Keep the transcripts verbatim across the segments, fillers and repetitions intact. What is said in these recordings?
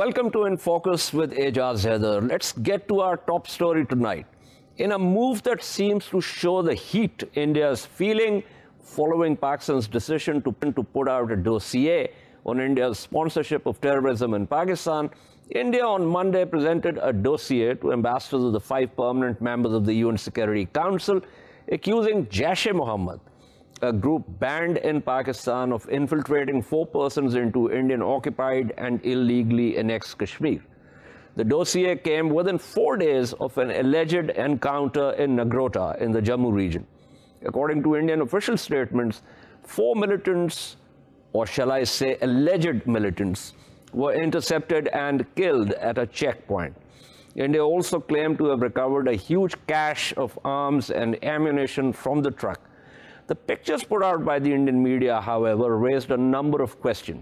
Welcome to In Focus with Aijaz Haider. Let's get to our top story tonight. In a move that seems to show the heat India is feeling following Pakistan's decision to, to put out a dossier on India's sponsorship of terrorism in Pakistan, India on Monday presented a dossier to ambassadors of the five permanent members of the U N Security Council, accusing Jaish-e-Mohammed, a group banned in Pakistan, of infiltrating four persons into Indian-occupied and illegally annexed Kashmir. The dossier came within four days of an alleged encounter in Nagrota in the Jammu region. According to Indian official statements, four militants, or shall I say alleged militants, were intercepted and killed at a checkpoint. India also claimed to have recovered a huge cache of arms and ammunition from the truck. The pictures put out by the Indian media, however, raised a number of questions.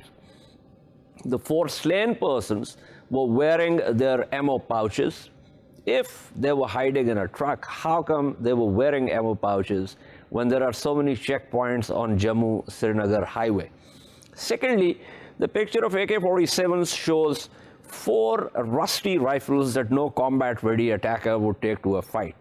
The four slain persons were wearing their ammo pouches. If they were hiding in a truck, how come they were wearing ammo pouches when there are so many checkpoints on Jammu-Srinagar highway? Secondly, the picture of A K forty-sevens shows four rusty rifles that no combat-ready attacker would take to a fight.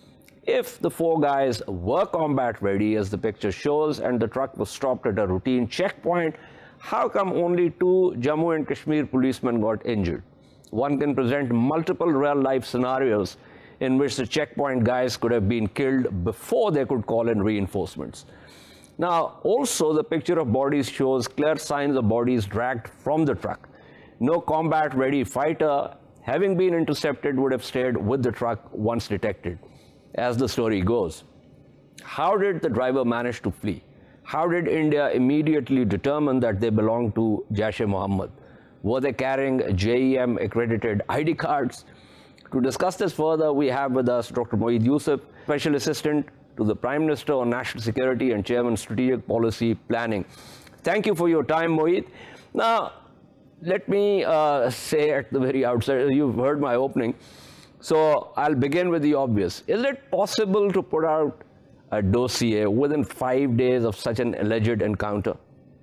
If the four guys were combat-ready, as the picture shows, and the truck was stopped at a routine checkpoint, how come only two Jammu and Kashmir policemen got injured? One can present multiple real-life scenarios in which the checkpoint guys could have been killed before they could call in reinforcements. Now, also, the picture of bodies shows clear signs of bodies dragged from the truck. No combat-ready fighter, having been intercepted, would have stayed with the truck once detected. As the story goes, how did the driver manage to flee? How did India immediately determine that they belonged to Jaish-e-Mohammed? Were they carrying J E M accredited I D cards? To discuss this further, we have with us Doctor Moeed Yusuf, Special Assistant to the Prime Minister on National Security and Chairman Strategic Policy Planning. Thank you for your time, Moeed. Now, let me uh, say at the very outset, you've heard my opening, so I'll begin with the obvious. Is it possible to put out a dossier within five days of such an alleged encounter?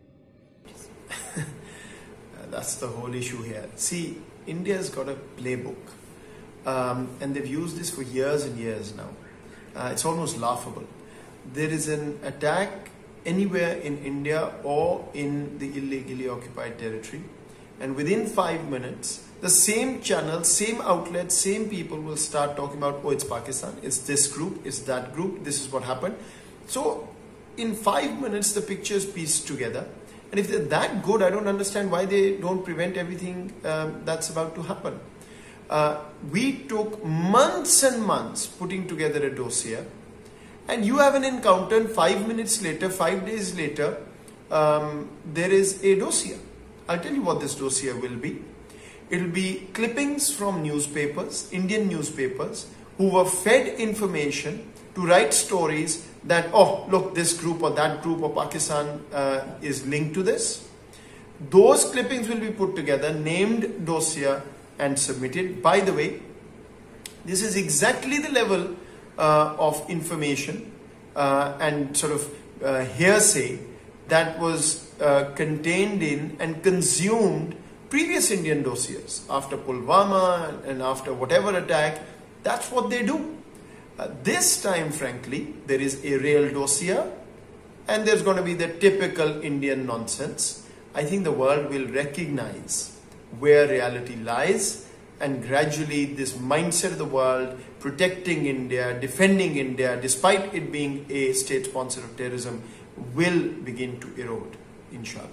That's the whole issue here. See, India's got a playbook, um, and they've used this for years and years now. Uh, it's almost laughable. There is an attack anywhere in India or in the illegally occupied territory, and within five minutes, the same channel, same outlet, same people will start talking about, oh, it's Pakistan, it's this group, it's that group, this is what happened. So in five minutes, the picture is pieced together. And if they're that good, I don't understand why they don't prevent everything um, that's about to happen. Uh, we took months and months putting together a dossier, and you have an encounter, and five minutes later, five days later, um, there is a dossier. I'll tell you what this dossier will be. It'll be clippings from newspapers, Indian newspapers, who were fed information to write stories that, oh, look, this group or that group or Pakistan uh, is linked to this. Those clippings will be put together, named dossier, and submitted. By the way, this is exactly the level uh, of information uh, and sort of uh, hearsay that was uh, contained in and consumed previous Indian dossiers. After Pulwama and after whatever attack, that's what they do. Uh, this time, frankly, there is a real dossier and there's going to be the typical Indian nonsense. I think the world will recognize where reality lies, and gradually this mindset of the world protecting India, defending India, despite it being a state sponsor of terrorism, will begin to erode, inshallah.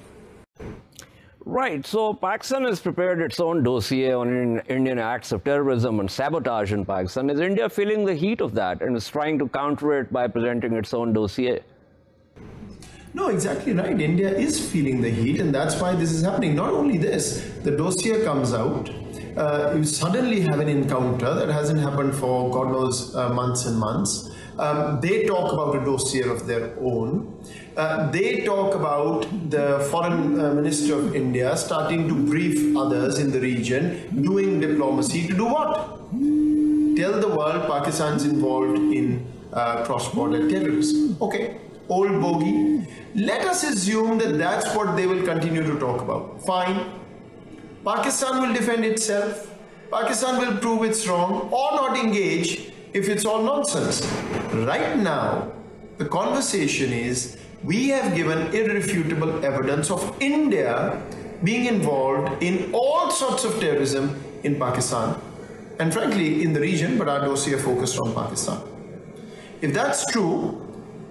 Right. So Pakistan has prepared its own dossier on Indian acts of terrorism and sabotage in Pakistan. Is India feeling the heat of that and is trying to counter it by presenting its own dossier? No, exactly right. India is feeling the heat, and that's why this is happening. Not only this, the dossier comes out, uh, you suddenly have an encounter that hasn't happened for God knows uh, months and months. Um, they talk about a dossier of their own. Uh, they talk about the foreign uh, minister of India starting to brief others in the region, doing diplomacy to do what? Tell the world Pakistan's involved in uh, cross-border terrorism. Okay, old bogey. Let us assume that that's what they will continue to talk about. Fine. Pakistan will defend itself. Pakistan will prove it's wrong or not engage if it's all nonsense. Right now, the conversation is we have given irrefutable evidence of India being involved in all sorts of terrorism in Pakistan and frankly in the region, but our dossier focused on Pakistan. If that's true,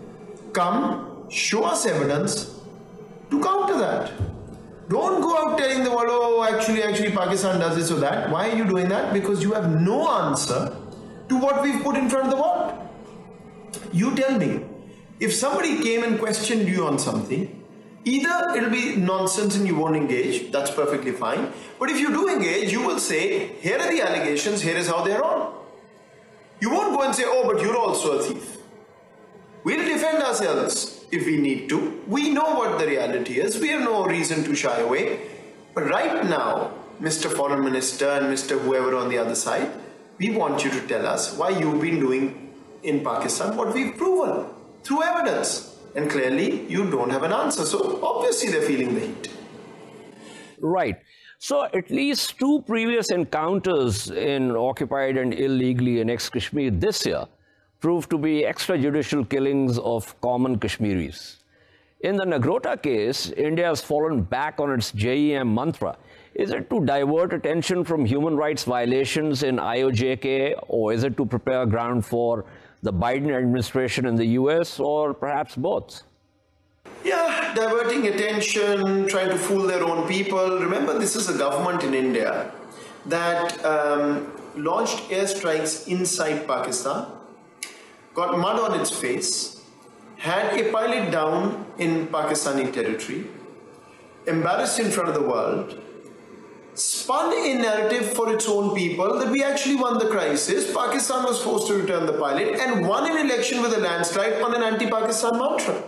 come show us evidence to counter that. Don't go out telling the world, oh, actually, actually, Pakistan does this or that. Why are you doing that? Because you have no answer to what we've put in front of the world. You tell me, if somebody came and questioned you on something, either it'll be nonsense and you won't engage, that's perfectly fine. But if you do engage, you will say, here are the allegations, here is how they're wrong. You won't go and say, oh, but you're also a thief. We'll defend ourselves if we need to. We know what the reality is. We have no reason to shy away. But right now, Mister Foreign Minister and Mister whoever on the other side, we want you to tell us why you've been doing in Pakistan what we've proven through evidence. And clearly, you don't have an answer. So obviously, they're feeling the heat. Right. So at least two previous encounters in occupied and illegally annexed Kashmir this year proved to be extrajudicial killings of common Kashmiris. In the Nagrota case, India has fallen back on its J E M mantra. Is it to divert attention from human rights violations in I O J K, or is it to prepare ground for the Biden administration in the U S, or perhaps both? Yeah, diverting attention, trying to fool their own people. Remember, this is a government in India that um, launched airstrikes inside Pakistan, got mud on its face, had a pilot down in Pakistani territory, embarrassed in front of the world, spun a narrative for its own people that we actually won the crisis, Pakistan was forced to return the pilot, and won an election with a landslide on an anti-Pakistan mantra.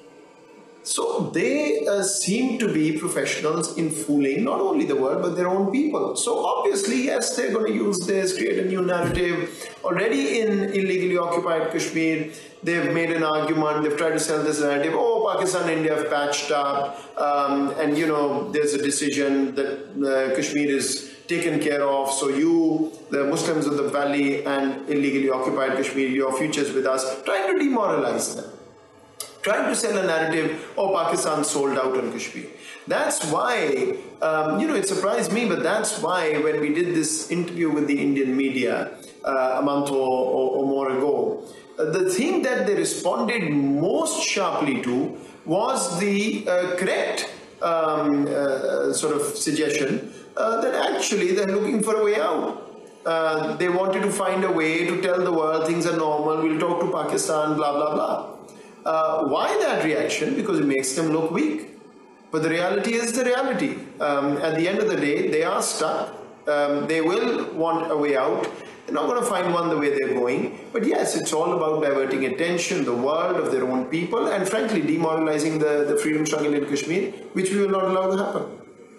So they uh, seem to be professionals in fooling not only the world but their own people. So obviously, yes, they're going to use this, create a new narrative. Already in illegally occupied Kashmir, they've made an argument, they've tried to sell this narrative, oh, Pakistan and India have patched up, um, and you know, there's a decision that uh, Kashmir is taken care of, so you, the Muslims of the valley and illegally occupied Kashmir, your future's with us, trying to demoralize them. Trying to sell a narrative, oh, Pakistan sold out on Kashmir. That's why, um, you know, it surprised me, but that's why when we did this interview with the Indian media uh, a month or, or, or more ago, uh, the thing that they responded most sharply to was the uh, correct um, uh, sort of suggestion uh, that actually they're looking for a way out. Uh, they wanted to find a way to tell the world things are normal, we'll talk to Pakistan, blah, blah, blah. Uh, why that reaction? Because it makes them look weak. But the reality is the reality. Um, at the end of the day, they are stuck. Um, they will want a way out. They're not going to find one the way they're going. But yes, it's all about diverting attention, the world, of their own people, and frankly, demoralizing the, the freedom struggle in Kashmir, which we will not allow to happen.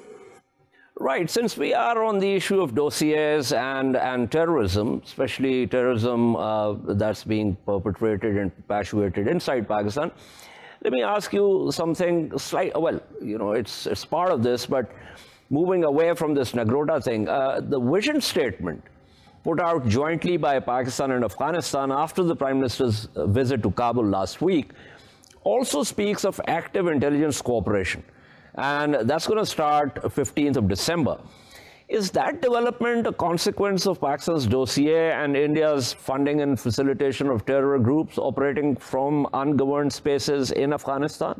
Right. Since we are on the issue of dossiers and, and terrorism, especially terrorism uh, that's being perpetrated and perpetuated inside Pakistan, let me ask you something slight. Well, you know, it's, it's part of this, but moving away from this Nagrota thing, uh, the vision statement put out jointly by Pakistan and Afghanistan after the Prime Minister's visit to Kabul last week also speaks of active intelligence cooperation. And that's going to start fifteenth of December. Is that development a consequence of Pakistan's dossier and India's funding and facilitation of terror groups operating from ungoverned spaces in Afghanistan?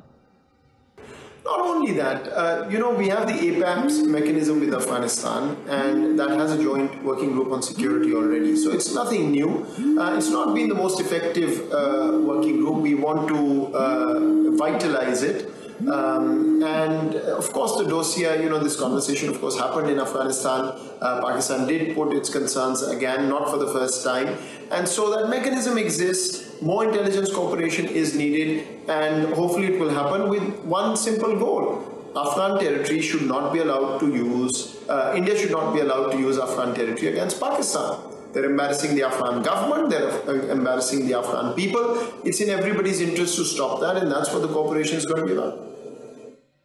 Not only that, uh, you know, we have the A PAMS mechanism with Afghanistan, and that has a joint working group on security already. So it's nothing new. Uh, it's not been the most effective uh, working group. We want to uh, vitalize it. Um, and of course the dossier, you know, this conversation of course happened in Afghanistan. Uh, Pakistan did put its concerns again, not for the first time. And so that mechanism exists. More intelligence cooperation is needed, and hopefully it will happen with one simple goal. Afghan territory should not be allowed to use, uh, India should not be allowed to use Afghan territory against Pakistan. They're embarrassing the Afghan government, they're embarrassing the Afghan people. It's in everybody's interest to stop that, and that's what the cooperation is going to be about.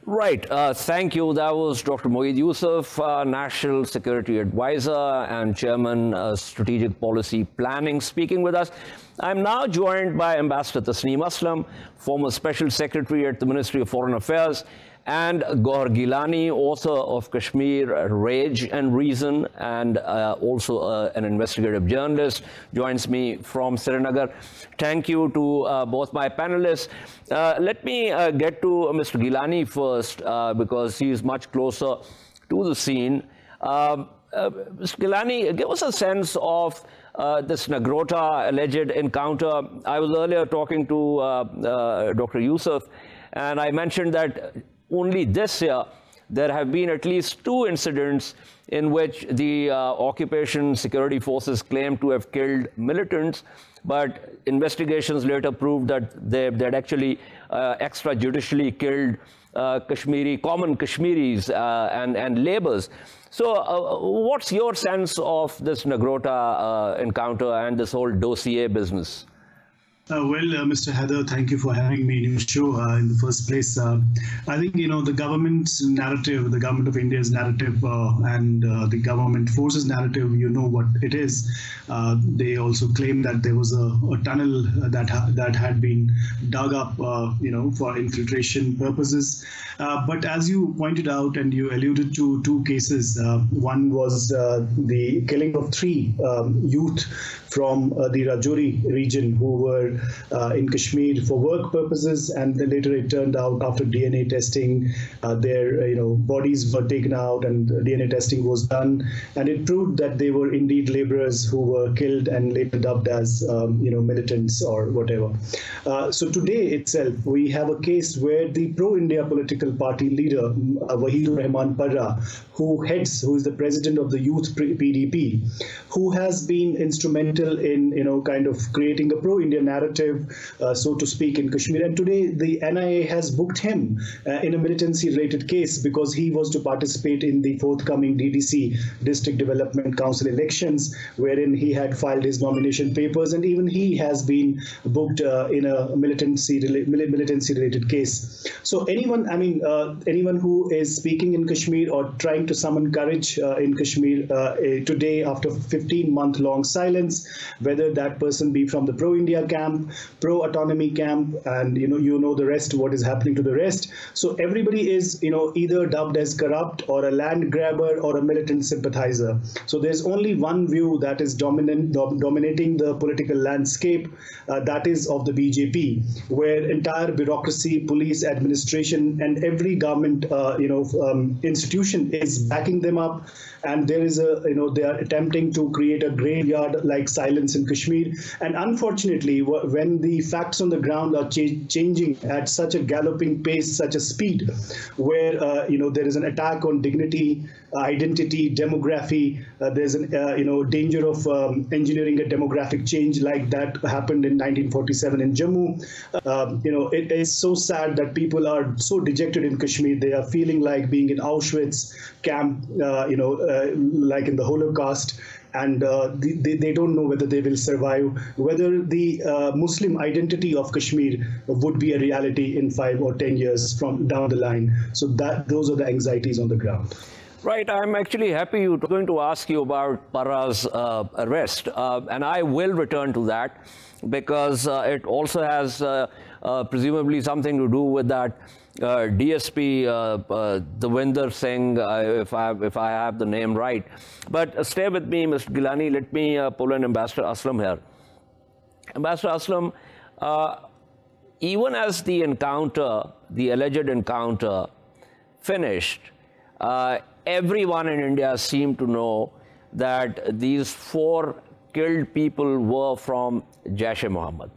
Right. Uh, thank you. That was Doctor Moeed Yusuf, uh, National Security Advisor and Chairman, uh, Strategic Policy Planning, speaking with us. I'm now joined by Ambassador Tasneem Aslam, former Special Secretary at the Ministry of Foreign Affairs, and Gohar Gilani, author of Kashmir, Rage and Reason, and uh, also uh, an investigative journalist, joins me from Srinagar. Thank you to uh, both my panelists. Uh, let me uh, get to Mister Gilani first, uh, because he is much closer to the scene. Uh, uh, Mister Gilani, give us a sense of uh, this Nagrota alleged encounter. I was earlier talking to uh, uh, Doctor Yusuf, and I mentioned that only this year, there have been at least two incidents in which the uh, occupation security forces claim to have killed militants, but investigations later proved that they had actually uh, extrajudicially killed uh, Kashmiri, common Kashmiris uh, and, and laborers. So uh, what's your sense of this Nagrota uh, encounter and this whole dossier business? Uh, well, uh, Mister Heather, thank you for having me in your show uh, in the first place. Uh, I think, you know, the government's narrative, the government of India's narrative uh, and uh, the government forces narrative, you know what it is. Uh, they also claim that there was a, a tunnel that, ha that had been dug up, uh, you know, for infiltration purposes. Uh, but as you pointed out and you alluded to two cases, uh, one was uh, the killing of three um, youth from uh, the Rajouri region who were uh, in Kashmir for work purposes, and then later it turned out after D N A testing, uh, their uh, you know bodies were taken out and D N A testing was done, and it proved that they were indeed laborers who were killed and later dubbed as um, you know militants or whatever. Uh, so today itself we have a case where the pro-India political party leader uh, Wahidur Rahman Parra, who heads, who is the president of the Youth P D P, who has been instrumental in you know kind of creating a pro-India narrative, uh, so to speak, in Kashmir. And today the N I A has booked him uh, in a militancy-related case because he was to participate in the forthcoming D D C, District Development Council elections, wherein he had filed his nomination papers, and even he has been booked uh, in a militancy militancy-related case. So anyone, I mean, uh, anyone who is speaking in Kashmir or trying to summon courage uh, in Kashmir uh, today after fifteen month long silence, whether that person be from the pro-India camp, pro-autonomy camp, and you know you know the rest, what is happening to the rest. So everybody is you know either dubbed as corrupt or a land grabber or a militant sympathizer. So there's only one view that is dominant, dom dominating the political landscape, uh, that is of the B J P, where entire bureaucracy, police, administration, and every government uh, you know um, institution is backing them up, and there is a you know they are attempting to create a graveyard like silence in Kashmir. And unfortunately, when the facts on the ground are ch changing at such a galloping pace, such a speed, where uh, you know there is an attack on dignity, uh, identity, demography, uh, there's an uh, you know danger of um, engineering a demographic change like that happened in nineteen forty-seven in Jammu. Uh, you know it is so sad that people are so dejected in Kashmir. They are feeling like being in Auschwitz camp, uh, you know, uh, like in the Holocaust. And uh, they, they don't know whether they will survive, whether the uh, Muslim identity of Kashmir would be a reality in five or ten years from down the line. So that those are the anxieties on the ground. Right. I'm actually happy you're going to ask you about Parra's uh, arrest. Uh, and I will return to that because uh, it also has uh, uh, presumably something to do with that uh, D S P, uh, uh, Devinder Singh, uh, if, I, if I have the name right. But uh, stay with me, Mister Gilani. Let me uh, pull in Ambassador Aslam here. Ambassador Aslam, uh, even as the encounter, the alleged encounter, finished, uh, everyone in India seemed to know that these four killed people were from Jaish-e-Mohammed.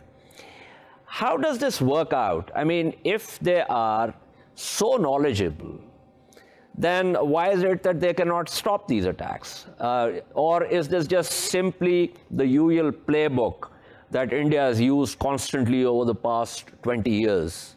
How does this work out? I mean, if they are so knowledgeable, then why is it that they cannot stop these attacks? Uh, or is this just simply the usual playbook that India has used constantly over the past twenty years?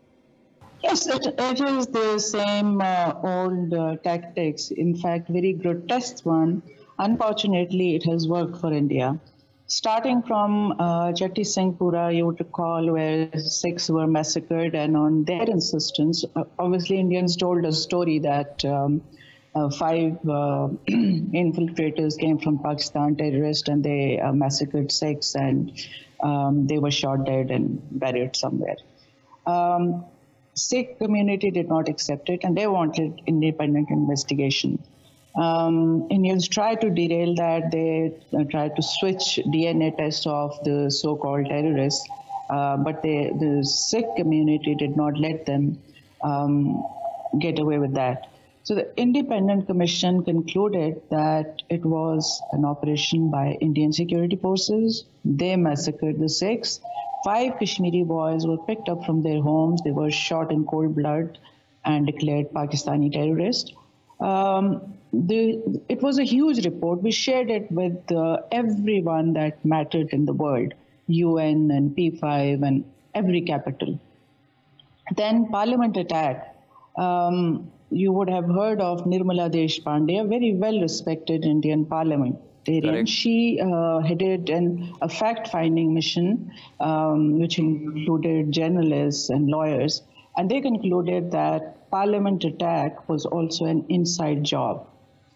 Yes, it, it is the same uh, old uh, tactics. In fact, very grotesque one. Unfortunately, it has worked for India. starting from uh, Jatti Singhpura, you would recall, where Sikhs were massacred, and on their insistence, uh, obviously Indians told a story that um, uh, five uh, infiltrators came from Pakistan, terrorists, and they uh, massacred Sikhs, and um, they were shot dead and buried somewhere. Um, Sikh community did not accept it, and they wanted independent investigation. Um, Indians tried to derail that. They uh, tried to switch D N A tests of the so-called terrorists, uh, but they, the Sikh community did not let them um, get away with that. So the Independent Commission concluded that it was an operation by Indian security forces. They massacred the Sikhs. Five Kashmiri boys were picked up from their homes. They were shot in cold blood and declared Pakistani terrorists. Um, the, it was a huge report. We shared it with uh, everyone that mattered in the world, U N and P five and every capital. Then Parliament attack. Um, you would have heard of Nirmala Deshpande, a very well-respected Indian parliamentarian. Correct. She uh, headed an, a fact-finding mission, um, which included journalists and lawyers, and they concluded that Parliament attack was also an inside job.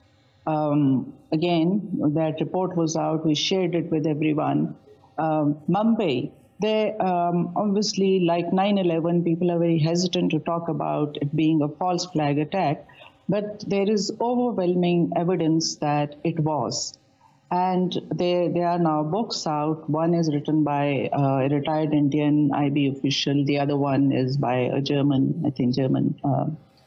Um, again, that report was out. We shared it with everyone. Um, Mumbai, they um, obviously, like nine eleven, people are very hesitant to talk about it being a false flag attack, but there is overwhelming evidence that it was. And there, there are now books out. One is written by uh, a retired Indian I B official. The other one is by a German, I think German uh,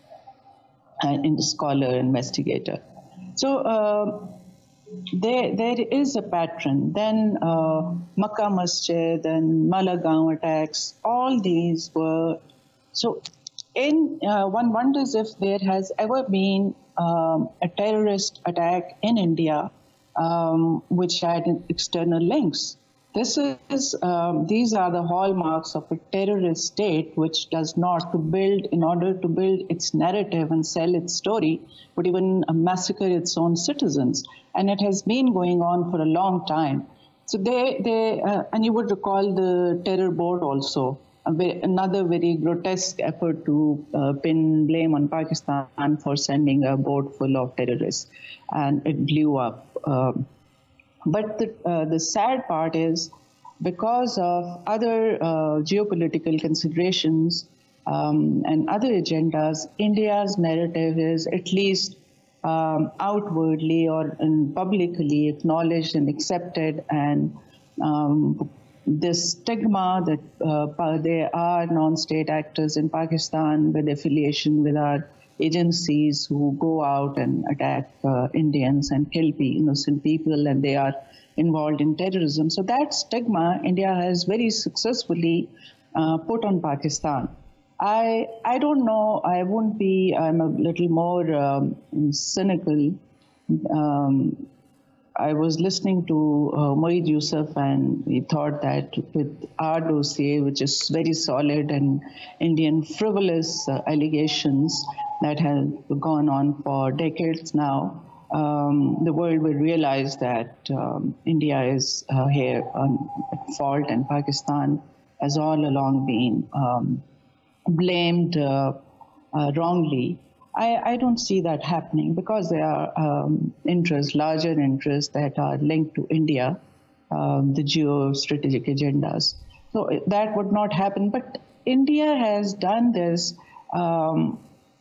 and scholar, investigator. So uh, there, there is a pattern. Then uh, Makkah Masjid and Malagaon attacks, all these were, so in, uh, one wonders if there has ever been um, a terrorist attack in India um, which had external links. This is, um, these are the hallmarks of a terrorist state, which does not to build, in order to build its narrative and sell its story, would even uh, massacre its own citizens. And it has been going on for a long time. So they, they uh, and you would recall the terror board also, a very, another very grotesque effort to uh, pin blame on Pakistan for sending a boat full of terrorists, and it blew up. Um, But the, uh, the sad part is, because of other uh, geopolitical considerations um, and other agendas, India's narrative is at least um, outwardly or um, publicly acknowledged and accepted, and um, this stigma that uh, there are non-state actors in Pakistan with affiliation with our agencies who go out and attack uh, Indians and kill innocent people, and they are involved in terrorism. So that stigma India has very successfully uh, put on Pakistan. I I don't know, I won't be, I'm a little more um, cynical. Um, I was listening to uh, Moeed Yusuf, and we thought that with our dossier, which is very solid, and Indian frivolous uh, allegations that have gone on for decades now, um, the world will realize that um, India is uh, here on, at fault, and Pakistan has all along been um, blamed uh, uh, wrongly. I, I don't see that happening, because there are um, interests, larger interests that are linked to India, um, the geostrategic agendas. So that would not happen. But India has done this um,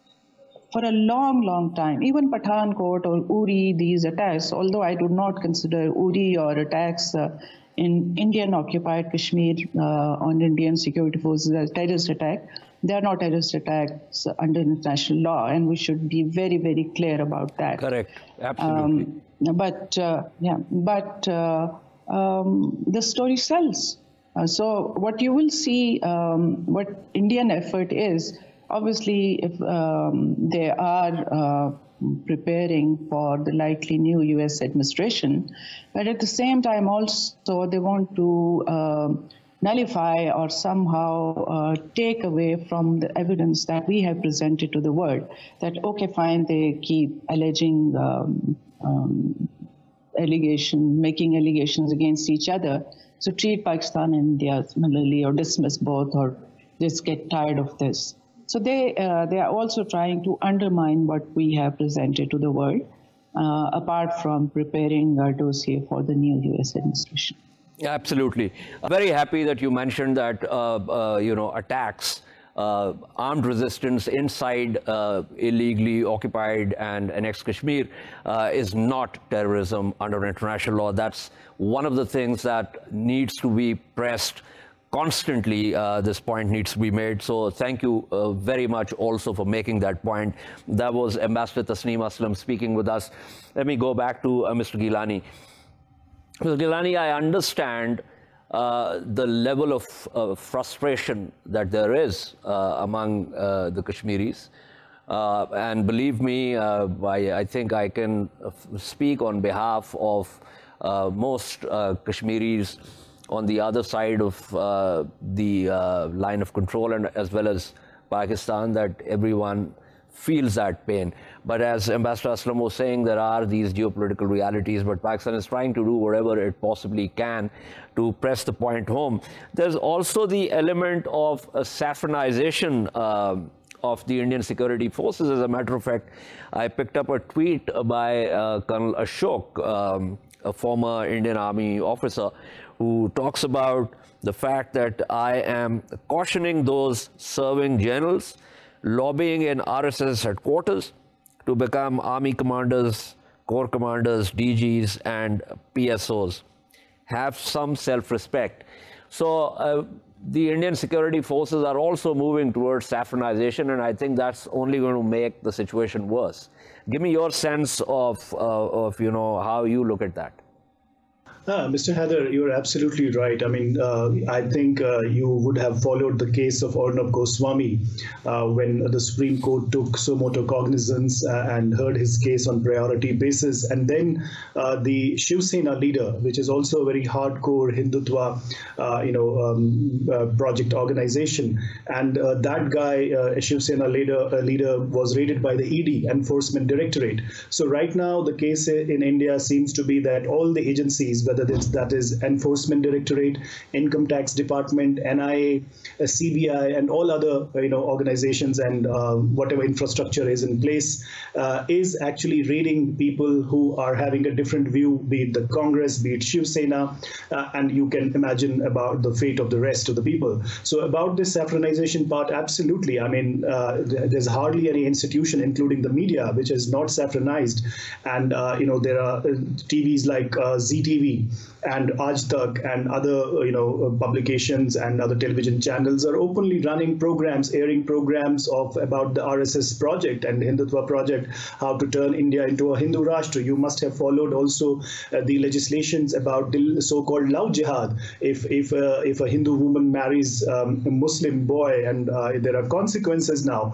for a long, long time. Even Pathankot or Uri, these attacks, although I do not consider Uri or attacks uh, in Indian-occupied Kashmir uh, on Indian security forces as terrorist attack, they are not terrorist attacks under international law, and we should be very, very clear about that. Correct, absolutely. Um, but, uh, yeah, but uh, um, the story sells. Uh, so what you will see, um, what Indian effort is, obviously, if um, they are uh, preparing for the likely new U S administration, but at the same time also they want to uh, nullify or somehow uh, take away from the evidence that we have presented to the world. That, okay, fine, they keep alleging um, um, allegation, making allegations against each other. So treat Pakistan and India similarly, or dismiss both, or just get tired of this. So they uh, they are also trying to undermine what we have presented to the world, uh, apart from preparing our dossier for the new U S administration. Absolutely. Very happy that you mentioned that, uh, uh, you know, attacks, uh, armed resistance inside uh, illegally occupied and annexed Kashmir uh, is not terrorism under international law. That's one of the things that needs to be pressed constantly. Uh, this point needs to be made. So thank you uh, very much also for making that point. That was Ambassador Tasneem Aslam speaking with us. Let me go back to uh, Mister Gilani. Mister Gilani, I understand uh, the level of uh, frustration that there is uh, among uh, the Kashmiris. Uh, and believe me, uh, I, I think I can speak on behalf of uh, most uh, Kashmiris on the other side of uh, the uh, line of control, and as well as Pakistan, that everyone feels that pain. But as Ambassador Aslam was saying, there are these geopolitical realities, but Pakistan is trying to do whatever it possibly can to press the point home. There's also the element of a saffronization uh, of the Indian security forces. As a matter of fact, I picked up a tweet by uh, Colonel Ashok, um, a former Indian Army officer, who talks about the fact that I am cautioning those serving generals lobbying in R S S headquarters to become army commanders, corps commanders, D Gs, and P S Os. Have some self-respect. So uh, the Indian security forces are also moving towards saffronization, and I think that's only going to make the situation worse. Give me your sense of, uh, of you know, how you look at that. Ah, Mister Haider, you're absolutely right. I mean, uh, I think uh, you would have followed the case of Arnab Goswami uh, when the Supreme Court took so moto cognizance uh, and heard his case on priority basis. And then uh, the Shiv Sena leader, which is also a very hardcore Hindutva, uh, you know, um, uh, project organization, and uh, that guy, uh, Shiv Sena leader, uh, leader, was raided by the E D, Enforcement Directorate. So right now, the case in India seems to be that all the agencies, whether that is Enforcement Directorate, Income Tax Department, N I A, C B I, and all other you know organizations and uh, whatever infrastructure is in place, uh, is actually raiding people who are having a different view, be it the Congress, be it Shiv Sena, uh, and you can imagine about the fate of the rest of the people. So about this saffronization part, absolutely. I mean, uh, there's hardly any institution, including the media, which is not saffronized, and uh, you know there are T Vs like uh, Z T V and Aaj Tak and other you know publications and other television channels are openly running programs, airing programs of about the R S S project and Hindutva project, how to turn India into a Hindu Rashtra. You must have followed also uh, the legislations about the so-called love jihad. If if uh, if a Hindu woman marries um, a Muslim boy, and uh, there are consequences now.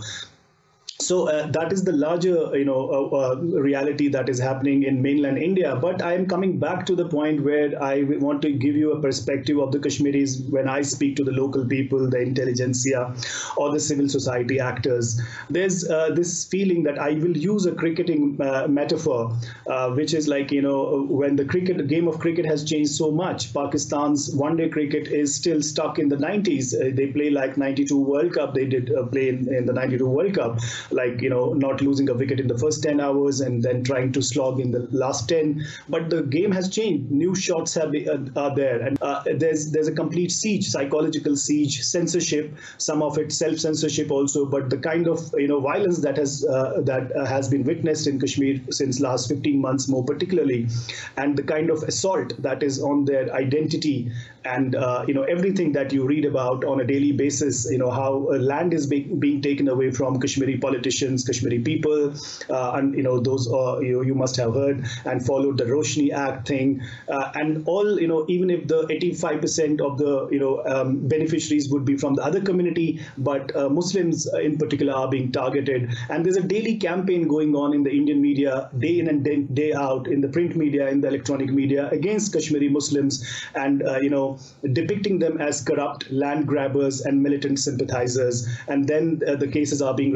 So uh, that is the larger, you know, uh, uh, reality that is happening in mainland India. But I am coming back to the point where I want to give you a perspective of the Kashmiris when I speak to the local people, the intelligentsia, or the civil society actors. There's uh, this feeling that I will use a cricketing uh, metaphor, uh, which is like, you know, when the cricket the game of cricket has changed so much. Pakistan's one-day cricket is still stuck in the nineties. Uh, they play like ninety-two World Cup. They did uh, play in, in the ninety-two World Cup. Like, you know, not losing a wicket in the first ten hours and then trying to slog in the last ten. But the game has changed. New shots have uh, are there, and uh, there's there's a complete siege, psychological siege, censorship, some of it self-censorship also. But the kind of you know violence that has uh, that uh, has been witnessed in Kashmir since last fifteen months, more particularly, and the kind of assault that is on their identity, and uh, you know everything that you read about on a daily basis. You know how uh, land is being being taken away from Kashmiri politicians. Politicians, Kashmiri people, uh, and you know those uh, you, you must have heard and followed the Roshni Act thing, uh, and all you know even if the eighty-five percent of the you know um, beneficiaries would be from the other community, but uh, Muslims in particular are being targeted, and there's a daily campaign going on in the Indian media, day in and day, day out, in the print media, in the electronic media, against Kashmiri Muslims, and uh, you know depicting them as corrupt land grabbers and militant sympathizers, and then uh, the cases are being registered and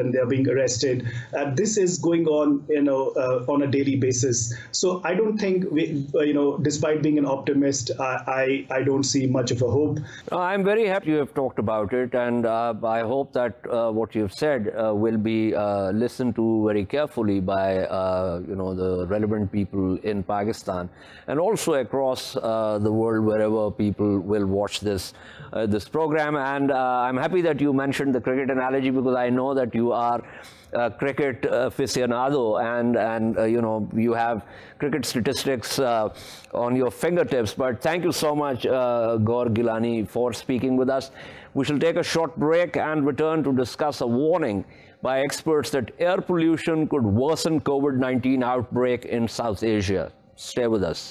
and they're being arrested. Uh, this is going on, you know, uh, on a daily basis. So I don't think, we, uh, you know, despite being an optimist, I, I, I don't see much of a hope. I'm very happy you have talked about it, and uh, I hope that uh, what you've said uh, will be uh, listened to very carefully by, uh, you know, the relevant people in Pakistan, and also across uh, the world, wherever people will watch this uh, this program. And uh, I'm happy that you mentioned the cricket analogy, because I know that you are a cricket aficionado, and and uh, you know, you have cricket statistics uh, on your fingertips. But thank you so much, uh, Gaur Gilani, for speaking with us. We shall take a short break and return to discuss a warning by experts that air pollution could worsen COVID nineteen outbreak in South Asia. Stay with us.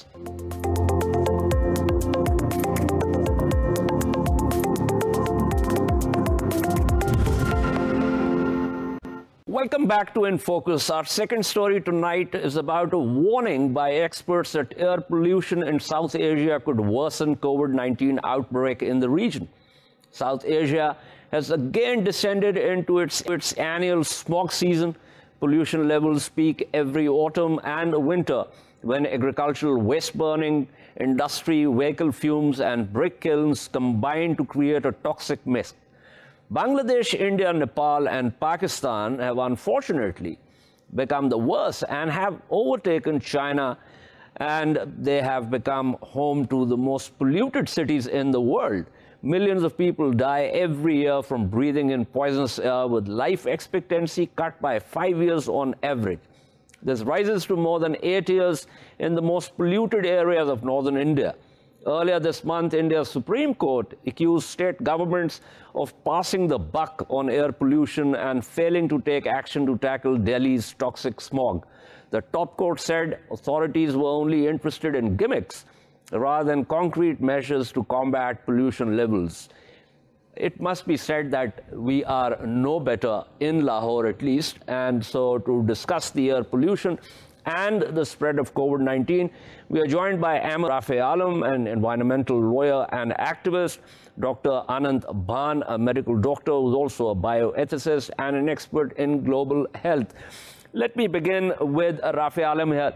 Welcome back to In Focus. Our second story tonight is about a warning by experts that air pollution in South Asia could worsen COVID nineteen outbreak in the region. South Asia has again descended into its, its annual smog season. Pollution levels peak every autumn and winter when agricultural waste burning, industry, vehicle fumes, and brick kilns combine to create a toxic mist. Bangladesh, India, Nepal, and Pakistan have unfortunately become the worst and have overtaken China, and they have become home to the most polluted cities in the world. Millions of people die every year from breathing in poisonous air, with life expectancy cut by five years on average. This rises to more than eight years in the most polluted areas of northern India. Earlier this month, India's Supreme Court accused state governments of passing the buck on air pollution and failing to take action to tackle Delhi's toxic smog. The top court said authorities were only interested in gimmicks rather than concrete measures to combat pollution levels. It must be said that we are no better in Lahore, at least, and so to discuss the air pollution and the spread of COVID nineteen, we are joined by Ahmed Rafe Alam, an environmental lawyer and activist, Doctor Anant Bhan, a medical doctor who's also a bioethicist and an expert in global health. Let me begin with Rafe Alam here.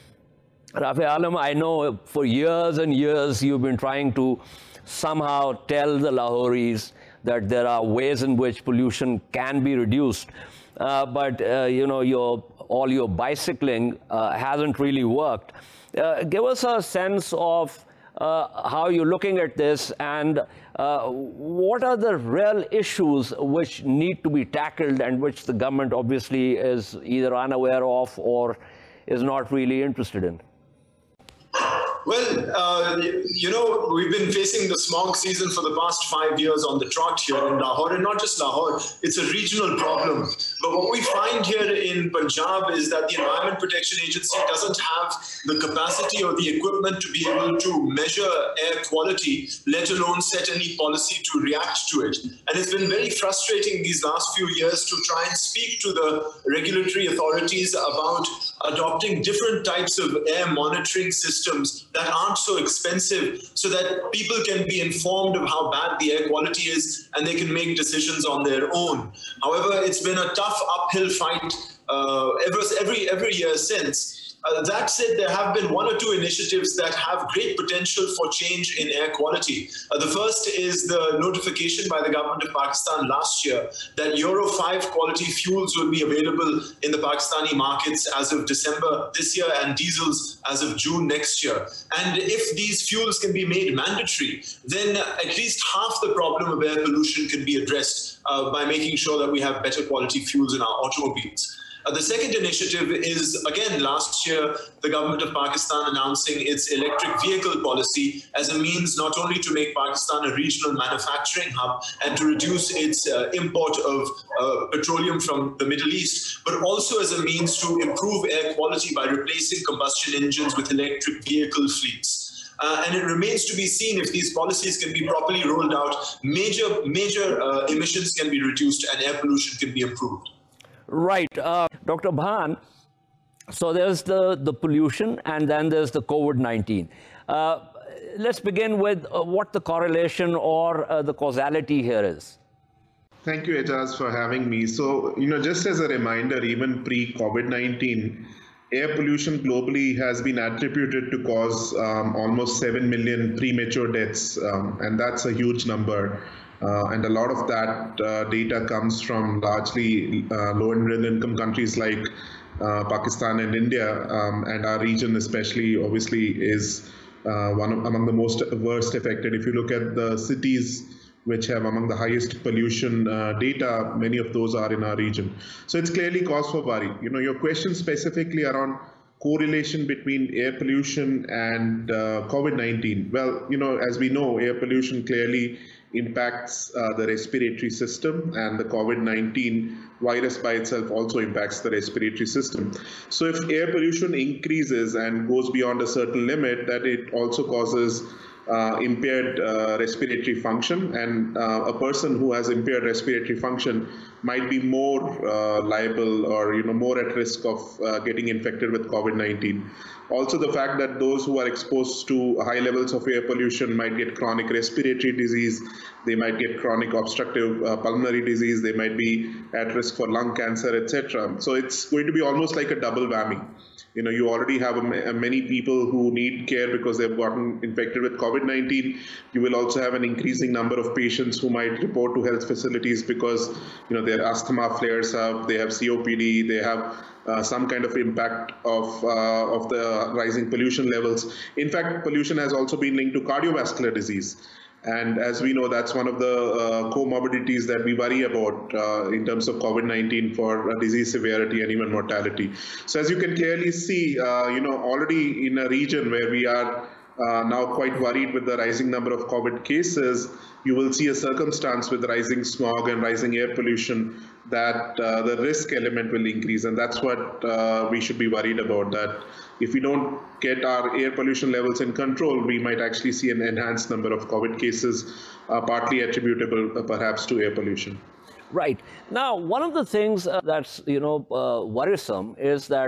Rafe Alam, I know for years and years you've been trying to somehow tell the Lahoris that there are ways in which pollution can be reduced. Uh, but, uh, you know, your, all your bicycling uh, hasn't really worked. Uh, give us a sense of uh, how you're looking at this, and uh, what are the real issues which need to be tackled and which the government obviously is either unaware of or is not really interested in? Well, uh, you know, we've been facing the smog season for the past five years on the trot here in Lahore, and not just Lahore, it's a regional problem. But what we find here in Punjab is that the Environment Protection Agency doesn't have the capacity or the equipment to be able to measure air quality, let alone set any policy to react to it. And it's been very frustrating these last few years to try and speak to the regulatory authorities about adopting different types of air monitoring systems that aren't so expensive, so that people can be informed of how bad the air quality is and they can make decisions on their own. However, it's been a tough uphill fight uh, every, every, every year since. Uh, that said, there have been one or two initiatives that have great potential for change in air quality. Uh, the first is the notification by the government of Pakistan last year that Euro five quality fuels will be available in the Pakistani markets as of December this year, and diesels as of June next year. And if these fuels can be made mandatory, then at least half the problem of air pollution can be addressed uh, by making sure that we have better quality fuels in our automobiles. Uh, the second initiative is, again, last year, the government of Pakistan announcing its electric vehicle policy as a means not only to make Pakistan a regional manufacturing hub and to reduce its uh, import of uh, petroleum from the Middle East, but also as a means to improve air quality by replacing combustion engines with electric vehicle fleets. Uh, and it remains to be seen if these policies can be properly rolled out, major, major uh, emissions can be reduced and air pollution can be improved. Right. Uh, Doctor Bhan, so there's the, the pollution and then there's the COVID nineteen. Uh, let's begin with uh, what the correlation or uh, the causality here is. Thank you, Ejaz, for having me. So, you know, just as a reminder, even pre-COVID nineteen, air pollution globally has been attributed to cause um, almost seven million premature deaths, um, and that's a huge number. Uh, and a lot of that uh, data comes from largely uh, low and middle income countries like uh, Pakistan and India, um, and our region especially obviously is uh, one of, among the most worst affected. If you look at the cities which have among the highest pollution uh, data, many of those are in our region. So it's clearly cause for worry. You know, your question specifically around correlation between air pollution and uh, COVID nineteen. Well, you know, as we know, air pollution clearly impacts uh, the respiratory system, and the COVID nineteen virus by itself also impacts the respiratory system. So if air pollution increases and goes beyond a certain limit, that it also causes Uh, impaired uh, respiratory function, and uh, a person who has impaired respiratory function might be more uh, liable or you know more at risk of uh, getting infected with COVID nineteen. Also, the fact that those who are exposed to high levels of air pollution might get chronic respiratory disease, they might get chronic obstructive uh, pulmonary disease, they might be at risk for lung cancer, et cetera. So it's going to be almost like a double whammy. You know, you already have a, a many people who need care because they've gotten infected with COVID nineteen. You will also have an increasing number of patients who might report to health facilities because, you know, their asthma flares up, they have C O P D, they have uh, some kind of impact of, uh, of the rising pollution levels. In fact, pollution has also been linked to cardiovascular disease. And as we know, that's one of the uh, comorbidities that we worry about uh, in terms of COVID nineteen for uh, disease severity and even mortality. So as you can clearly see, uh, you know, already in a region where we are uh, now quite worried with the rising number of COVID cases, you will see a circumstance with rising smog and rising air pollution that uh, the risk element will increase. And that's what uh, we should be worried about, that if we don't get our air pollution levels in control, we might actually see an enhanced number of COVID cases, uh, partly attributable uh, perhaps to air pollution. Right. Now, one of the things uh, that's, you know, uh, worrisome is that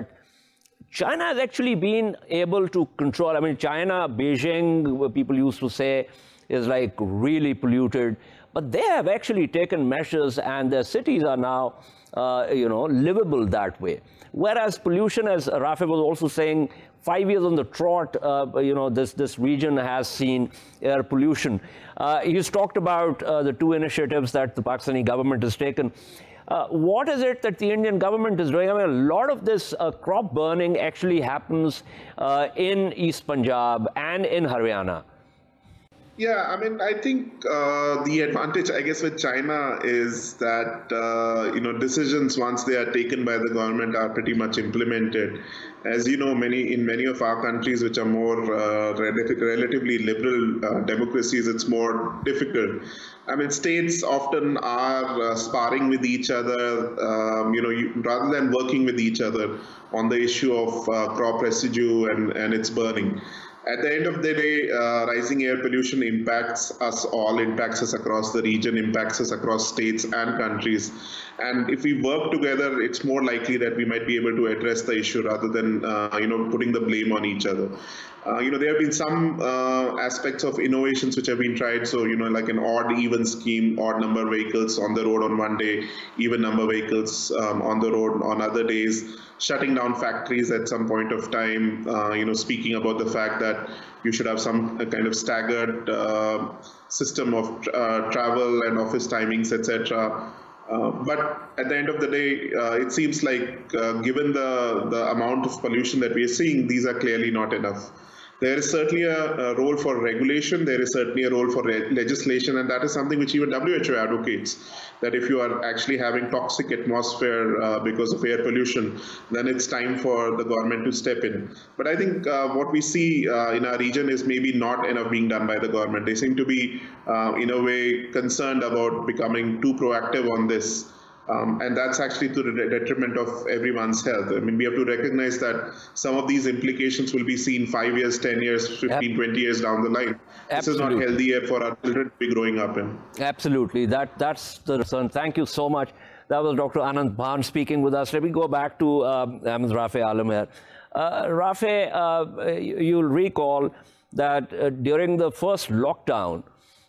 China has actually been able to control. I mean, China, Beijing, people used to say, is like really polluted. But they have actually taken measures, and their cities are now, uh, you know, livable that way. Whereas pollution, as Rafe was also saying, five years on the trot, uh, you know, this, this region has seen air pollution. Uh, he's talked about uh, the two initiatives that the Pakistani government has taken. Uh, what is it that the Indian government is doing? I mean, a lot of this uh, crop burning actually happens uh, in East Punjab and in Haryana. Yeah, I mean, I think uh, the advantage, I guess, with China is that, uh, you know, decisions, once they are taken by the government, are pretty much implemented. As you know, many in many of our countries, which are more uh, relative, relatively liberal uh, democracies, it's more difficult. I mean, states often are uh, sparring with each other, um, you know, you, rather than working with each other on the issue of uh, crop residue and, and its burning. At the end of the day, uh, rising air pollution impacts us all, impacts us across the region, impacts us across states and countries. And if we work together, it's more likely that we might be able to address the issue rather than, uh, you know, putting the blame on each other. Uh, you know, there have been some uh, aspects of innovations which have been tried. So, you know, like an odd even scheme, odd number of vehicles on the road on one day, even number of vehicles um, on the road on other days, shutting down factories at some point of time, uh, you know, speaking about the fact that you should have some kind of staggered uh, system of uh, travel and office timings, et cetera. Uh, but at the end of the day, uh, it seems like uh, given the, the amount of pollution that we are seeing, these are clearly not enough. There is certainly a, a role for regulation, there is certainly a role for legislation, and that is something which even W H O advocates, that if you are actually having toxic atmosphere uh, because of air pollution, then it's time for the government to step in. But I think uh, what we see uh, in our region is maybe not enough being done by the government. They seem to be, uh, in a way, concerned about becoming too proactive on this. Um, and that's actually to the detriment of everyone's health. I mean, we have to recognize that some of these implications will be seen five years, ten years, fifteen, twenty years down the line. Absolutely. This is not healthy for our children to be growing up in. Absolutely. That, that's the concern. Thank you so much. That was Doctor Anand Bhan speaking with us. Let me go back to um, Ahmed Rafe Alam here. Uh, Rafe, uh, you'll recall that uh, during the first lockdown,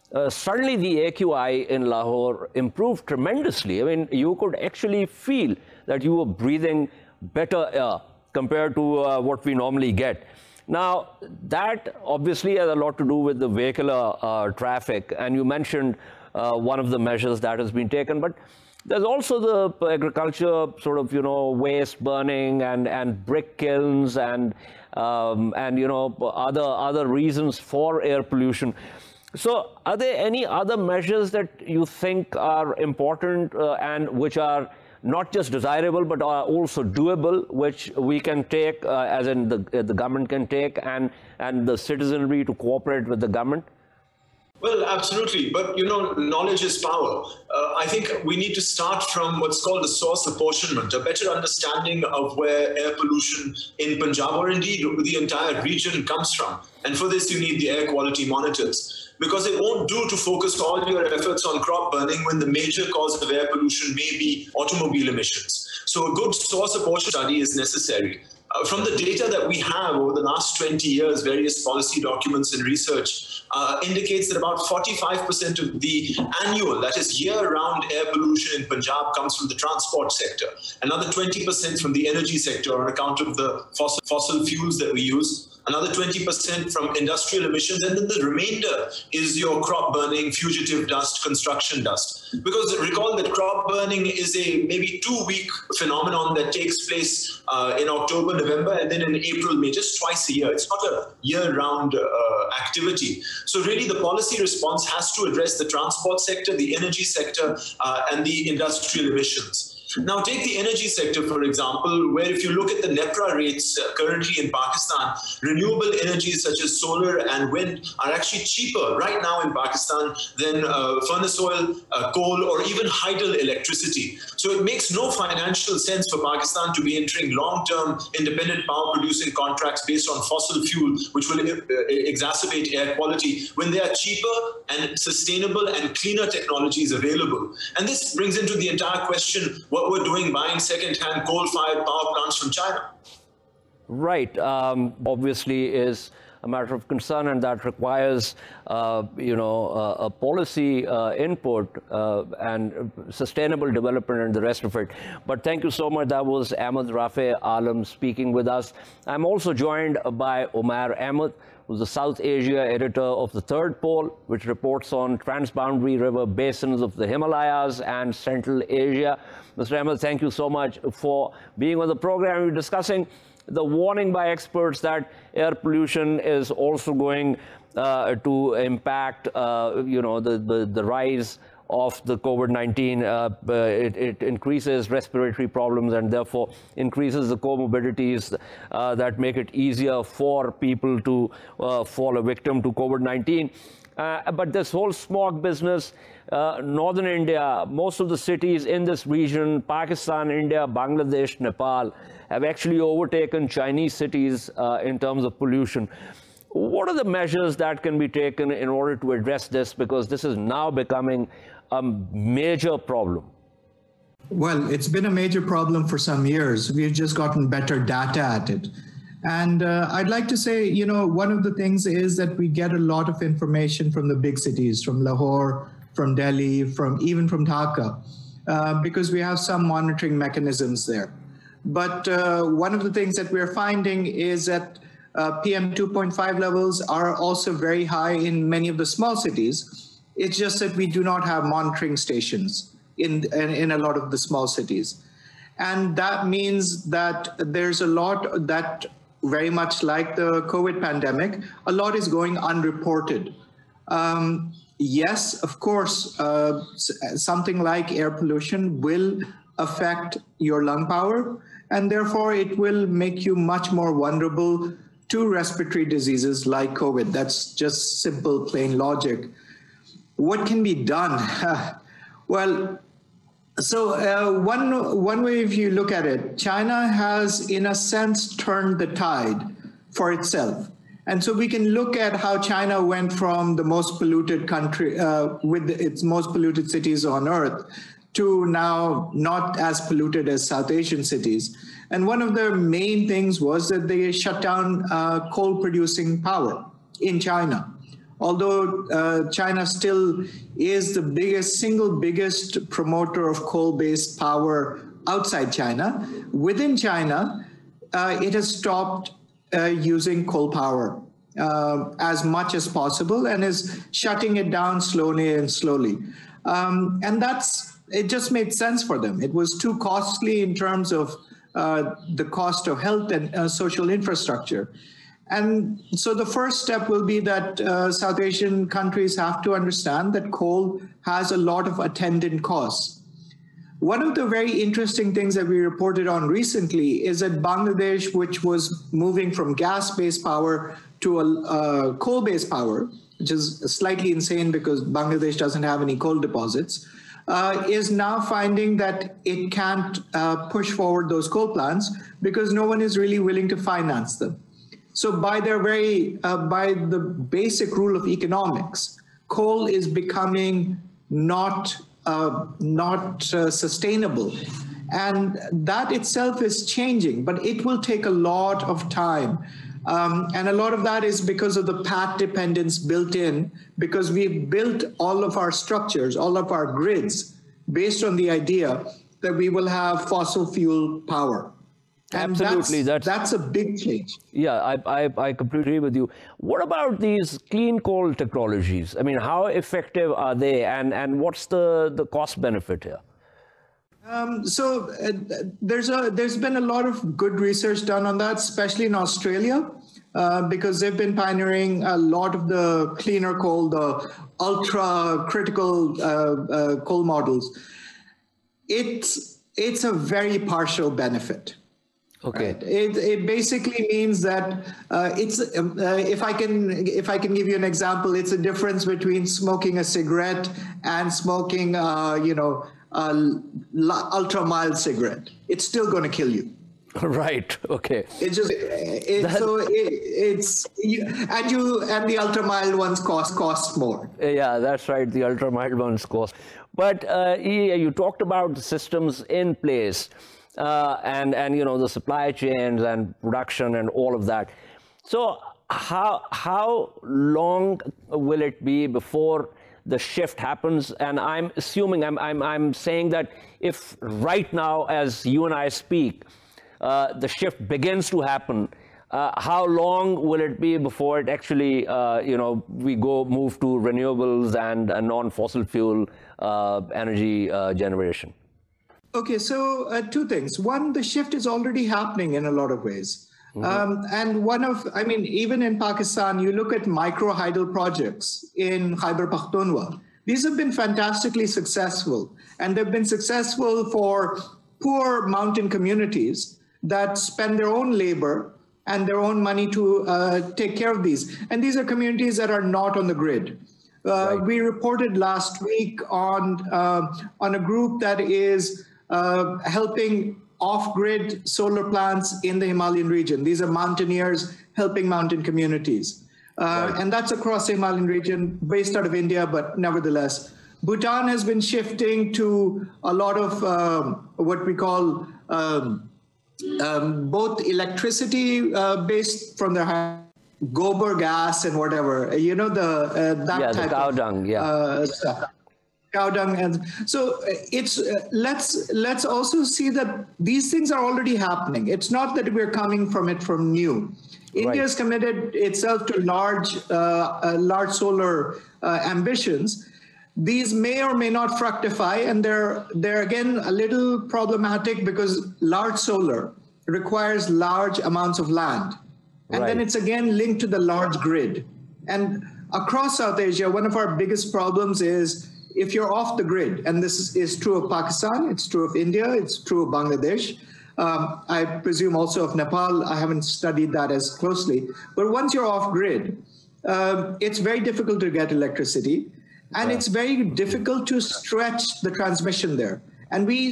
uh, suddenly the A Q I in Lahore improved tremendously. I mean, you could actually feel that you were breathing better air compared to uh, what we normally get. Now, that obviously has a lot to do with the vehicular uh, traffic, and you mentioned uh, one of the measures that has been taken, but there's also the agriculture sort of, you know, waste burning and, and brick kilns and, um, and, you know, other, other reasons for air pollution. So are there any other measures that you think are important uh, and which are not just desirable, but are also doable, which we can take, uh, as in the, uh, the government can take, and, and the citizenry to cooperate with the government? Well, absolutely. But, you know, knowledge is power. Uh, I think we need to start from what's called the source apportionment, a better understanding of where air pollution in Punjab, or indeed the entire region, comes from. And for this, you need the air quality monitors. Because it won't do to focus all your efforts on crop burning when the major cause of air pollution may be automobile emissions. So a good source apportionment study is necessary. Uh, from the data that we have over the last twenty years, various policy documents and research uh, indicates that about forty-five percent of the annual, that is year-round air pollution in Punjab comes from the transport sector. Another twenty percent from the energy sector on account of the fossil, fossil fuels that we use. Another twenty percent from industrial emissions, and then the remainder is your crop burning, fugitive dust, construction dust. Because recall that crop burning is a maybe two-week phenomenon that takes place uh, in October, November, and then in April, May, just twice a year. It's not a year-round uh, activity. So really the policy response has to address the transport sector, the energy sector, uh, and the industrial emissions. Now, take the energy sector, for example, where if you look at the NEPRA rates uh, currently in Pakistan, renewable energies such as solar and wind are actually cheaper right now in Pakistan than uh, furnace oil, uh, coal, or even hydel electricity. So it makes no financial sense for Pakistan to be entering long-term independent power producing contracts based on fossil fuel, which will uh, exacerbate air quality, when there are cheaper and sustainable and cleaner technologies available. And this brings into the entire question what we're doing buying second-hand coal-fired power plants from China. Right. Um, obviously is a matter of concern, and that requires, uh, you know, uh, a policy uh, input uh, and sustainable development and the rest of it. But thank you so much. That was Ahmed Rafe Alam speaking with us. I'm also joined by Umair Ahmed, who's the South Asia editor of The Third Pole, which reports on transboundary river basins of the Himalayas and Central Asia. Mister Ahmed, thank you so much for being on the program. We're discussing the warning by experts that air pollution is also going uh, to impact, uh, you know, the, the, the rise of the COVID nineteen. Uh, it, it increases respiratory problems and therefore increases the comorbidities uh, that make it easier for people to uh, fall a victim to COVID nineteen. Uh, but this whole smog business, uh, northern India, most of the cities in this region, Pakistan, India, Bangladesh, Nepal, have actually overtaken Chinese cities uh, in terms of pollution. What are the measures that can be taken in order to address this? Because this is now becoming a major problem. Well, it's been a major problem for some years. We've just gotten better data at it. And uh, I'd like to say, you know, one of the things is that we get a lot of information from the big cities, from Lahore, from Delhi, from even from Dhaka, uh, because we have some monitoring mechanisms there. But uh, one of the things that we're finding is that uh, P M two point five levels are also very high in many of the small cities. It's just that we do not have monitoring stations in, in, in a lot of the small cities. And that means that there's a lot that, very much like the COVID pandemic, a lot is going unreported. Um, yes, of course, uh, something like air pollution will affect your lung power, and therefore it will make you much more vulnerable to respiratory diseases like COVID. That's just simple, plain logic. What can be done? Well, so uh, one, one way if you look at it, China has, in a sense, turned the tide for itself. And so we can look at how China went from the most polluted country, uh, with its most polluted cities on earth, to now not as polluted as South Asian cities. And one of the main things was that they shut down uh, coal-producing power in China. although uh, China still is the biggest, single biggest promoter of coal-based power outside China, within China, uh, it has stopped uh, using coal power uh, as much as possible and is shutting it down slowly and slowly. Um, and that's, it just made sense for them. It was too costly in terms of uh, the cost of health and uh, social infrastructure. And so the first step will be that uh, South Asian countries have to understand that coal has a lot of attendant costs. One of the very interesting things that we reported on recently is that Bangladesh, which was moving from gas-based power to a uh, coal-based power, which is slightly insane because Bangladesh doesn't have any coal deposits, uh, is now finding that it can't uh, push forward those coal plants because no one is really willing to finance them. So by their very, uh, by the basic rule of economics, coal is becoming not, uh, not uh, sustainable. And that itself is changing, but it will take a lot of time. Um, and a lot of that is because of the path dependence built in, because we've built all of our structures, all of our grids, based on the idea that we will have fossil fuel power. And Absolutely, that's, that's, that's a big change. Yeah, I, I, I completely agree with you. What about these clean coal technologies? I mean, how effective are they, and, and what's the, the cost benefit here? Um, so uh, there's a there's been a lot of good research done on that, especially in Australia, uh, because they've been pioneering a lot of the cleaner coal, the ultra critical uh, uh, coal models. It's it's a very partial benefit. Okay. Right? It it basically means that uh, it's uh, if I can if I can give you an example, it's a difference between smoking a cigarette and smoking uh, you know. Uh, ultra mild cigarette. It's still going to kill you. Right. Okay. It's just it, so it, it's you, and you and the ultra mild ones cost cost more. Yeah, that's right. The ultra mild ones cost. But uh, you talked about the systems in place, uh, and and you know the supply chains and production and all of that. So how how long will it be before the shift happens? And I'm assuming, I'm, I'm, I'm saying that if right now, as you and I speak, uh, the shift begins to happen, uh, how long will it be before it actually, uh, you know, we go move to renewables and uh, non-fossil fuel uh, energy uh, generation? Okay, so uh, two things. One, the shift is already happening in a lot of ways. Mm-hmm. Um, and one of, I mean, even in Pakistan, you look at micro hydel projects in Khyber Pakhtunkhwa. These have been fantastically successful, and they've been successful for poor mountain communities that spend their own labor and their own money to uh, take care of these. And these are communities that are not on the grid. Uh, right. We reported last week on, uh, on a group that is uh, helping off-grid solar plants in the Himalayan region. These are mountaineers helping mountain communities. Uh, right. And that's across the Himalayan region, based out of India, but nevertheless. Bhutan has been shifting to a lot of um, what we call um, um, both electricity uh, based from their gobar gas and whatever, you know, the uh, that yeah, type the cow of dung, yeah. uh, stuff. Cow dung, and so it's uh, let's let's also see that these things are already happening. It's not that we're coming from it from new. India has committed itself to large uh, uh, large solar uh, ambitions. These may or may not fructify, and they're they're again a little problematic because large solar requires large amounts of land, and right. then it's again linked to the large grid. And across South Asia, one of our biggest problems is if you're off the grid, and this is, is true of Pakistan, it's true of India, it's true of Bangladesh, um, I presume also of Nepal. I haven't studied that as closely. But once you're off grid, uh, it's very difficult to get electricity, and yeah. it's very difficult to stretch the transmission there. And we,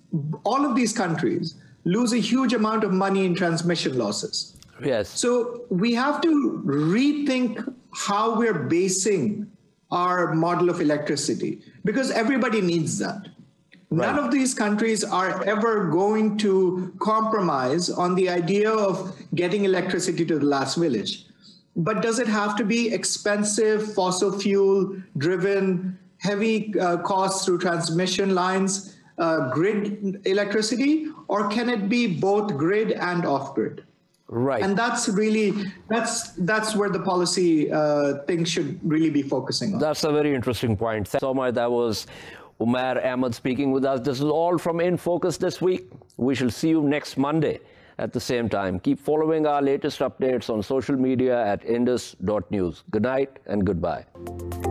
all of these countries, lose a huge amount of money in transmission losses. Yes. So we have to rethink how we're basing our model of electricity, because everybody needs that. Right. None of these countries are ever going to compromise on the idea of getting electricity to the last village. but does it have to be expensive, fossil fuel driven, heavy uh, costs through transmission lines, uh, grid electricity, or can it be both grid and off-grid? Right. And that's really, that's that's where the policy uh, thing should really be focusing on. That's a very interesting point. Thanks so much. That was Umair Ahmed speaking with us. This is all from In Focus this week. We shall see you next Monday at the same time. Keep following our latest updates on social media at indus dot news. Good night and goodbye.